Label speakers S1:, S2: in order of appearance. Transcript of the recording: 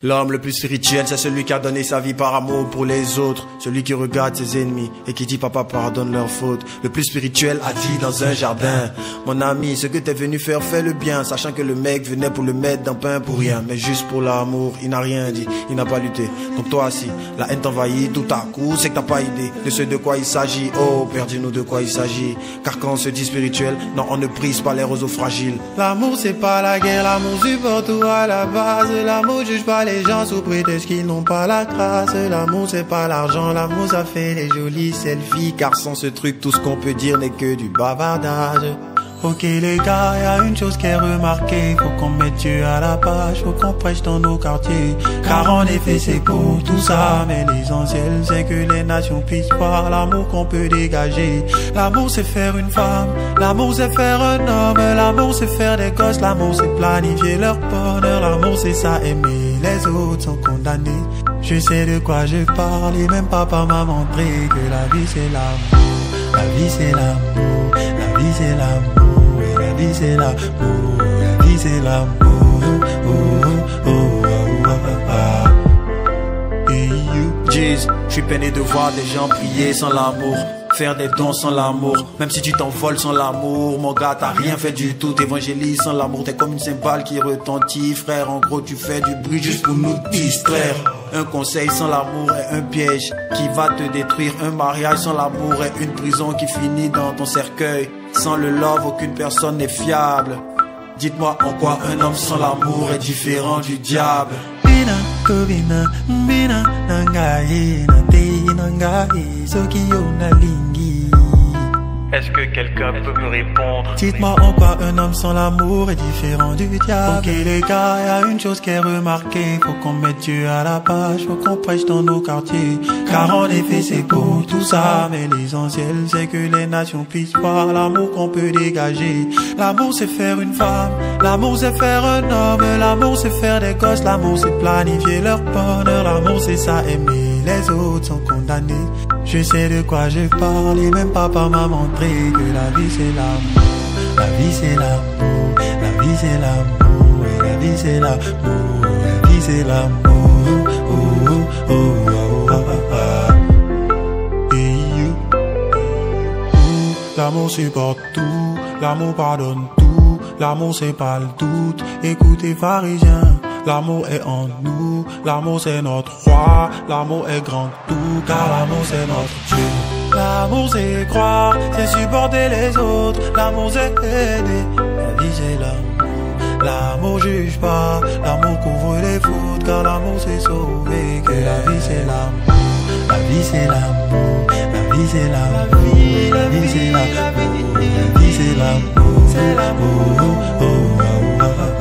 S1: L'homme le plus spirituel, c'est celui qui a donné sa vie par amour pour les autres. Celui qui regarde ses ennemis et qui dit papa pardonne leurs fautes. Le plus spirituel a dit dans un jardin: mon ami, ce que t'es venu faire, fais le bien. Sachant que le mec venait pour le mettre dans pain pour rien, mais juste pour l'amour. Il n'a rien dit, il n'a pas lutté. Donc toi aussi, la haine t'envahit tout à coup. C'est que t'as pas idée de ce de quoi il s'agit. Oh, dis-nous de quoi il s'agit. Car quand on se dit spirituel, non, on ne brise pas les roseaux fragiles. L'amour c'est pas la guerre, l'amour supporte tout à la base. L'amour juge pas les gens sous prétexte qu'ils n'ont pas la grâce. L'amour c'est pas l'argent, l'amour ça fait des jolies selfies. Car sans ce truc tout ce qu'on peut dire n'est que du bavardage. Ok les gars, y a une chose qui est remarquée, faut qu'on mette Dieu à la page, faut qu'on prêche dans nos quartiers. Car en effet c'est pour tout ça, mais l'essentiel c'est que les nations puissent voir l'amour qu'on peut dégager. L'amour c'est faire une femme, l'amour c'est faire un homme, l'amour c'est faire des gosses, l'amour c'est planifier leur bonheur, l'amour c'est ça aimer, les autres sont condamnés. Je sais de quoi je parle et même papa m'a montré que la vie c'est l'amour, la vie c'est l'amour, la vie c'est l'amour. La vie c'est l'amour, la vie c'est l'amour. Jeez, je suis peiné de voir des gens prier sans l'amour, faire des dons sans l'amour. Même si tu t'envoles sans l'amour, mon gars t'as rien fait du tout. T'évangélises sans l'amour, t'es comme une cymbale qui retentit. Frère, en gros tu fais du bruit juste pour nous distraire. Un conseil sans l'amour est un piège qui va te détruire. Un mariage sans l'amour est une prison qui finit dans ton cercueil. Sans le love, aucune personne n'est fiable. Dites-moi en quoi un homme sans l'amour est différent du diable. Bina, Kobina, Bina, Nangaye, Nate, Nangaye, Sokiyo, Nalingi.
S2: Est-ce que quelqu'un peut me répondre?
S1: Dites-moi en quoi un homme sans l'amour est différent du diable. Ok les gars, y a une chose qui est remarquée, faut qu'on mette Dieu à la page, faut qu'on prêche dans nos quartiers. Car en effet c'est pour tout ça, mais l'essentiel c'est que les nations puissent voir l'amour qu'on peut dégager. L'amour c'est faire une femme, l'amour c'est faire un homme, l'amour c'est faire des gosses, l'amour c'est planifier leur bonheur, l'amour c'est ça aimer, les autres sont condamnés. Je sais de quoi je parle et même papa m'a montré que la vie c'est l'amour, la vie c'est l'amour, la vie c'est l'amour, la vie c'est l'amour, la vie c'est l'amour. L'amour supporte tout, l'amour pardonne tout, l'amour c'est pas le doute. Écoutez pharisiens, l'amour est en nous, l'amour c'est notre roi, l'amour est grand tout, car l'amour c'est notre Dieu. L'amour c'est croire, c'est supporter les autres, l'amour c'est aider, la vie c'est l'amour. L'amour juge pas, l'amour couvre les fautes, car l'amour c'est sauver, que la vie c'est l'amour. La vie c'est l'amour, la vie c'est l'amour, la vie c'est l'amour, la vie c'est l'amour, c'est l'amour.